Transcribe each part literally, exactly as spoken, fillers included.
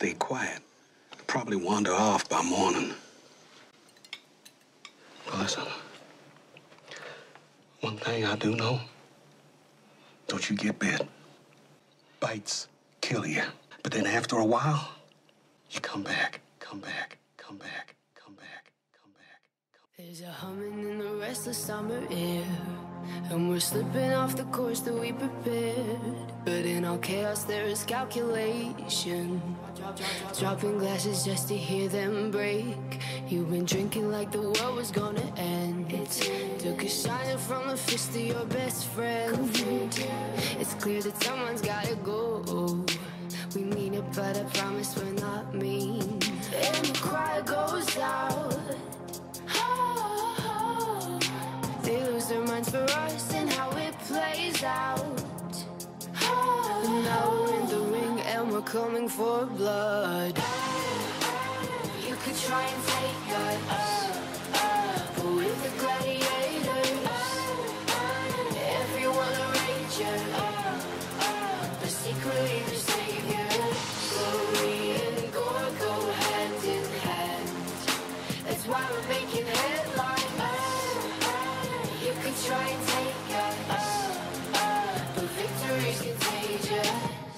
stay quiet. Probably wander off by morning. But listen, one thing I do know, don't you get bit. Bites kill you. But then after a while, you come back, come back, come back, come back, come back. Come... There's a humming in the restless summer air, and we're slipping off the course that we prepared. But in all chaos there is calculation, dropping glasses just to hear them break. You've been drinking like the world was gonna end. Took a shine from the fist of your best friend. It's clear that someone's gotta go. We mean it, but I promise we're not mean. And the cry goes out. They lose their minds for us and how it plays out. And now we're in the ring and we're coming for blood. You could try and take us, but with the gladiators, everyone a ranger, but secretly the savior. Glory and Gore go hand in hand. That's why we're making headlines. You could try and take us, but victory's contagious.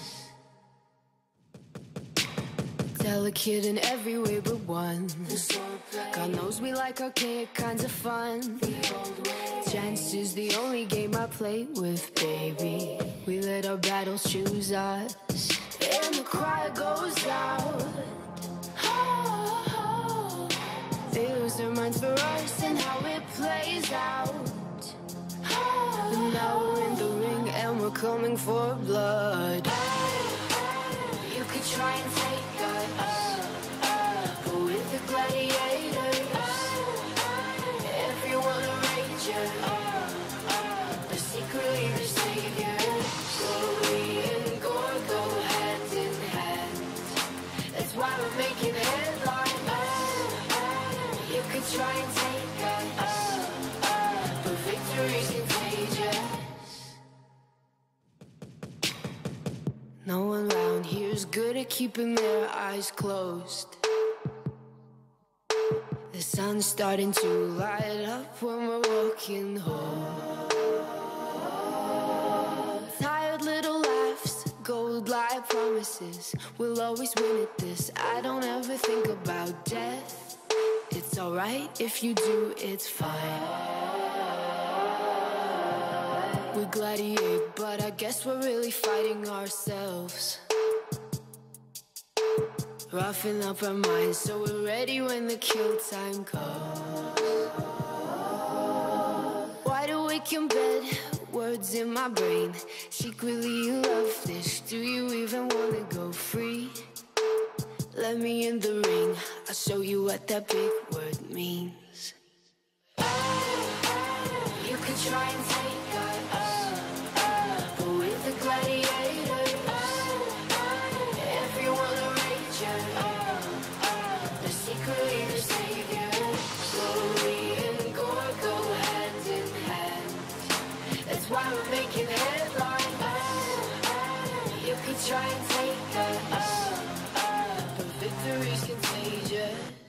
Delicate in every way but one. God knows we like archaic kinds of fun. Chance is the only game I play with, baby. We let our battles choose us. And the cry goes out. They lose their minds for us and how it plays out. And now we're in the ring and we're coming for blood. You could try and take us, but with the gladiators, everyone a ranger, but secretly the savior. Glory and Gore go hand in hand. That's why we're making headlines. You could try and take us, but victory's contagious. No one around here's good at keeping their eyes closed. The sun's starting to light up when we're walking home. Tired little laughs, gold-like promises. We'll always win at this. I don't ever think about death. It's alright if you do, it's fine. We gladiate, but I guess we're really fighting ourselves. Roughing up our minds so we're ready when the kill time comes. Wide awake in bed, words in my brain. Secretly you love this, do you even wanna go free? Let me in the ring, I'll show you what that big word means. You could try and take us, but with the gladiators, everyone a ranger, but secretly the savior. Glory and Gore go hand in hand. That's why we're making headlines. You could try and take us, victory's contagious.